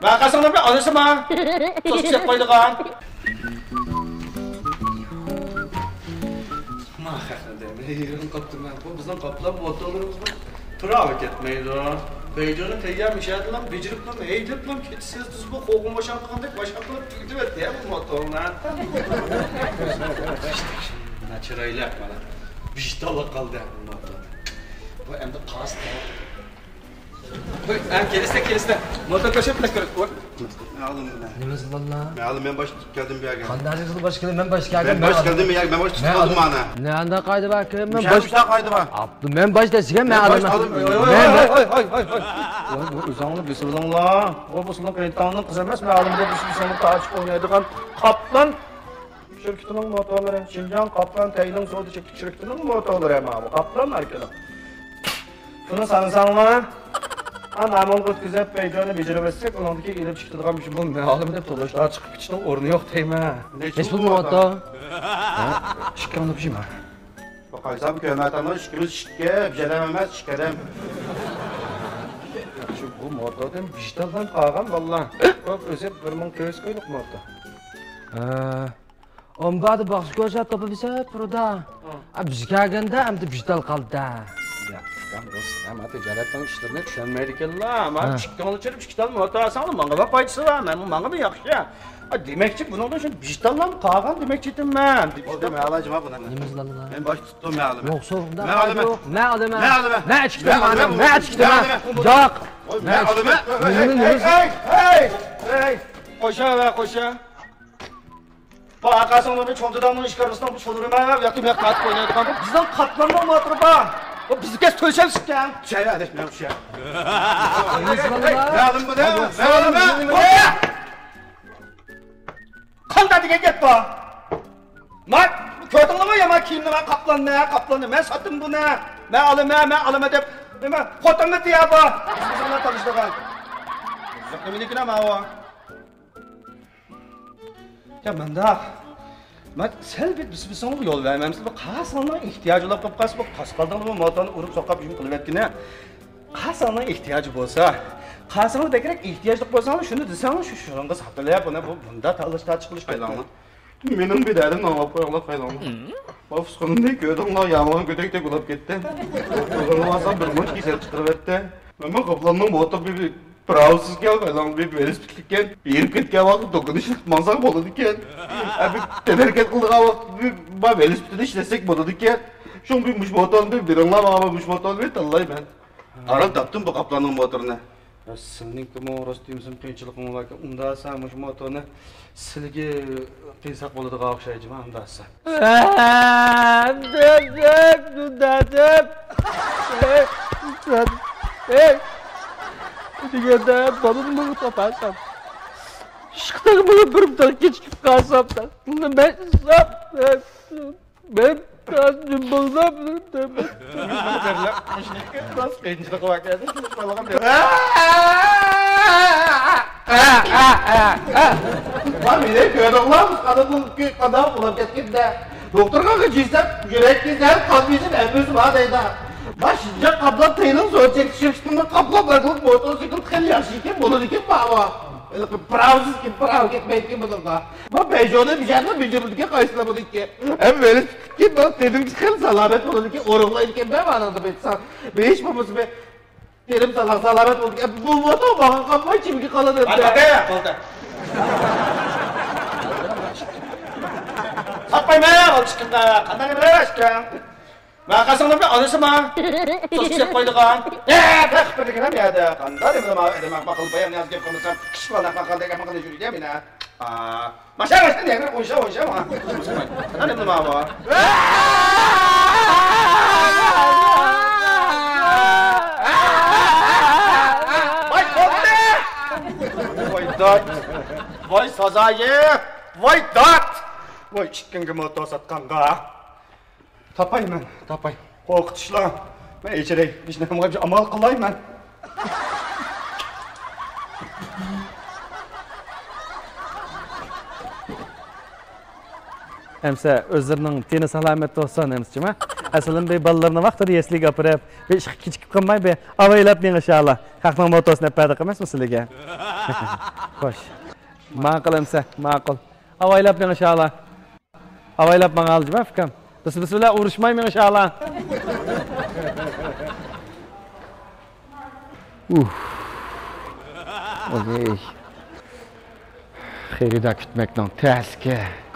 Ben kasanlar bir anısı mı? Sos çek koyduğun. Yerim kaptım ben. Bu bizden kaplan motorlarımız var. Travik etmeyiz o. Beycanı teyyar müşahede lan, becerip lan, eğilip lan, ketisiz düz bu, koğun başan kandık, başan kılıp tüydü etti ya bu motoruna. Ne çırayla yapma lan. Vicdalı kaldı ya bu motor. Bu hem de kast ya. Hem keliste. Motor kaşıp ne kırık bu? Ne aldım bunu? Ne nasıl valla? Ne aldım ben baş geldim bir yer geldim. Kandarcı kızı baş geldim ben baş geldim. Ben baş geldim bir yer ben baş tutmadım bana. Ne anda kaydı bakayım ben baş. Müşah kaydı bak. Abdüm ben baş desin ben aldım. Hay. Bu uzanlı bir sırdan la. O bu sırdan kayıttanın kız emez mi? Alımda bir sürü sonu açık oynaydıgan Kaplan şirketinin motorları. Şincan Kaplan Teylin Soğudu şirketinin motorları ama bu. Kaplan markalı. Bunu sanırsan Anamın kut güzel beycanı beceremezsek, onundaki gelip çıktıdığım bir şey bu ne alım edip dolaşlar çıkıp içten ornu yok deyim ha. Ne bu motor? Çıkanlı bir şey mi? Bakaysa bu köymetanlar şükürüz şike, bir şeyden emez şikedem. Şu bu motor dem vicdandan kağan valla. Bak özep bir mın köz koyduk motor. Ombadı bak gözü topu bize burada. Biz gelgende hem de vicdan kaldı. Ya, ama ticaretten işlerine düşenmeydik la ama çıktanlı çırıp çıktanlı motor asalım bana bak faydası var men bana bir yakış ya. Demekçi bunun için vicdanla kağan demekçiydim ben. O deme alacım ha buna. Nemiz lan lan? Ben baş tuttum ne aldım. Yok sorunda. Ne aldım? Ne aldım? Ne aldım? Ne çıktı anam? Ne çıktı lan? Yok. Ne aldım? Hey! Koşa. Bu arkasında bir çontadan işkarısından bu çoluruma yaktım ya kat koyuyorduk ama bizden katlanma mı hatırı bak? O bizi kes tölsel ya. Şey hadi ne bir şey. Nemiz lan lan? Ne aldım bu ne? Ne aldım? Koya! Kanda dige git bu. Mak, kötüğünü mü yama kimdi ben kaplan ne? Ben sattım bu ne? Ben alım edip. Değil Kotamı diye bu. Biz onunla tanıştık ha. Zıkkımını ama o. Ya ben daha. Ben selbet biz sana bu yol vermemiz. Bak kasanla ihtiyacı olan kapkas bu kaskaldan bu motorunu urup sokak bizim kılıp ettiğine. Kasanla ihtiyacı olsa. Kasanla da gerek ihtiyaçlık olsa şunu desene şu şuranga satılıyor buna bu bunda talışta çıkılış Kaylanlı. Benim bir derdim ama koyarlar kaylanlı. Bak sonunda köyden yağmurun götürükte kulüp gitti. Olmazsa bir maç keser çıkarıverdi. Ben kaplanma motor bir pravsız gel kaylanlı bir velosipedlikken bir ketken vakit dokunuşluk manzara boladıkken. Abi tenerket kıldık ama bir velosipedi işlesek boladıkken. Şun bir motor bir anlam ama motor bir tallay ben. Aram taptım bu kaplanın motorunu. Senin kimi orası diyeyimsin kıyınçılıkın var ki unda saymış motorunu silgi kıysak boladı kavşayıcı mı unda say. Digerde balın mı toparsam. Şıkları bunu bir geçip kalsam da. Ben biraz cımbıldım. Biraz kıyınçılık var geldi. Var bir de köyde ulan kadın bulup gittiğinde doktor kanka cinsem yürek gider kalbimizin emrisi var deydi. Başınca kaplan teyinin zor çekiştirdiğinde kaplan bırakılıp motosiklet tıkıl yaşayken bunu dikin baba. Pravsız ki prav gitmeyin ki bunu da. Ben Peugeot'da bir şeyden bildirdik kaysına bunu ki. Hem böyle ki ben dedim tıkıl salamet bunu ki oruklayın ki ben anladım etsen. Ben hiç babası be. Dedim salamet oldu ki bu motor bana kafayı çimki kalanır. Hadi ya kolda. Satmayın be alışkında. Kandan ne aşkın. Ben kasanlar bir anısı mı? Sos çek koyduk ha. Bırak bir dikine mi ya da? Kanda dedim ama bakıl bayan yaz gibi konuşsam. Kış bana bakıl jüri diye mi ne? Maşa diye bir oyşa ama. Kanda dedim ama. Vay kolda! Vay dat! Vay sazayı! Vay dat! Vay çıkkın motor satkanга. Tapayım ben, tapay. Korkutuşla. Ben içeri işine bir amal kılayım ben. Emse özlerinin teni salamet olsan emsicim ha? Aslım be ballarını vaqtida eslik apirib, be ish kichik qilmay be avaylab men inshaalloh. Haqning motosini payda qilmaysiz sizlarga. Xo'sh. Ma'qulimsa, ma'qul. Avaylab men inshaalloh. Avaylab men aljima fikam. Bismillah urushmayman inshaalloh. Okey. Xerida kutmakdan taske.